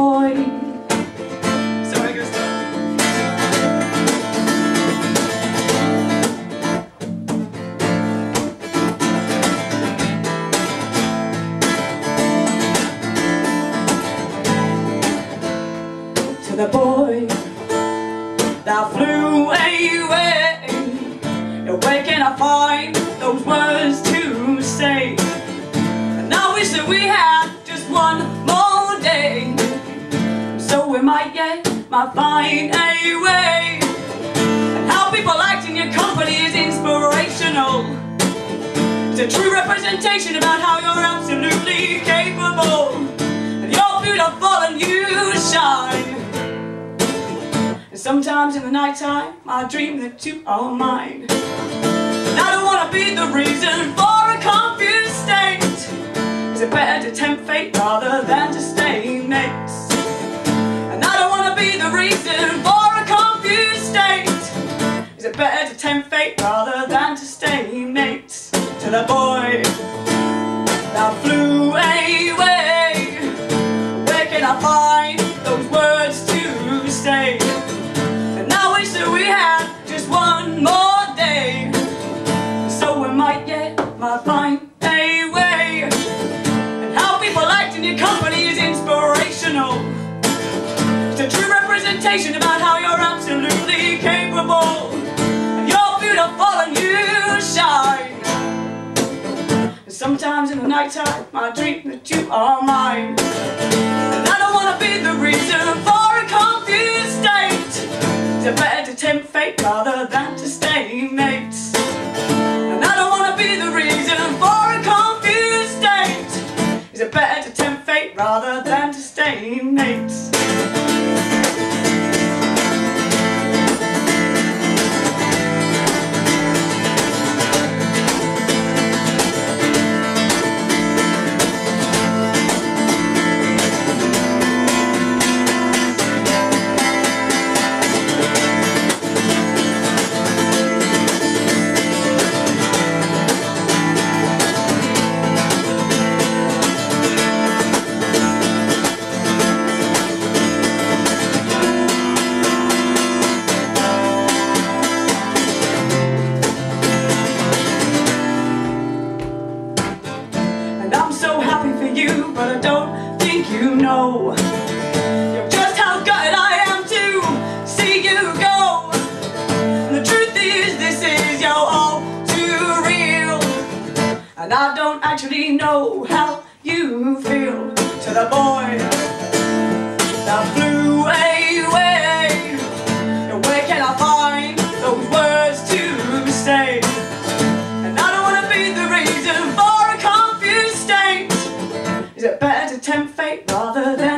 boy. So I guess To the boy that flew away, where can I find those words to say? And I wish that we had just one more day, so we might find a way. And how people act in your company is inspirational. It's a true representation about how you're absolutely capable, and you're beautiful and you shine. And sometimes in the night time I dream that you are mine. And I don't want to be the reason for a confused state. Is it better to tempt fate rather than to stay mates? And I don't want to be the reason for a confused state. Is it better to tempt fate rather than to stay mates? To the boy that flew away, where can I find those words to say? And I wish that we had just one more day, so we might find a way. And how people act in your company is inspirational. It's a true representation about how you're absolutely capable, and you're beautiful and you shine. And sometimes in the night time I dream that you are mine. And I don't want to be the reason for a confused state. Is it better to tempt fate rather than to stay mates? And I don't want to be the reason for a confused state. Is it better to tempt fate rather than to stay mates? But I don't think you know just how gutted I am to see you go. And the truth is, this is you're all too real, and I don't actually know how you feel. To the boy that flew away, where can I find those words to say? And I don't want to be the reason for a confused state. Is it better to tempt fate rather than